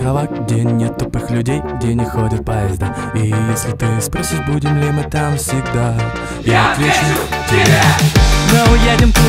острова, где нет тупых людей, где не ходят поезда. И если ты спросишь, будем ли мы там всегда, я отвечу тебе: мы уедем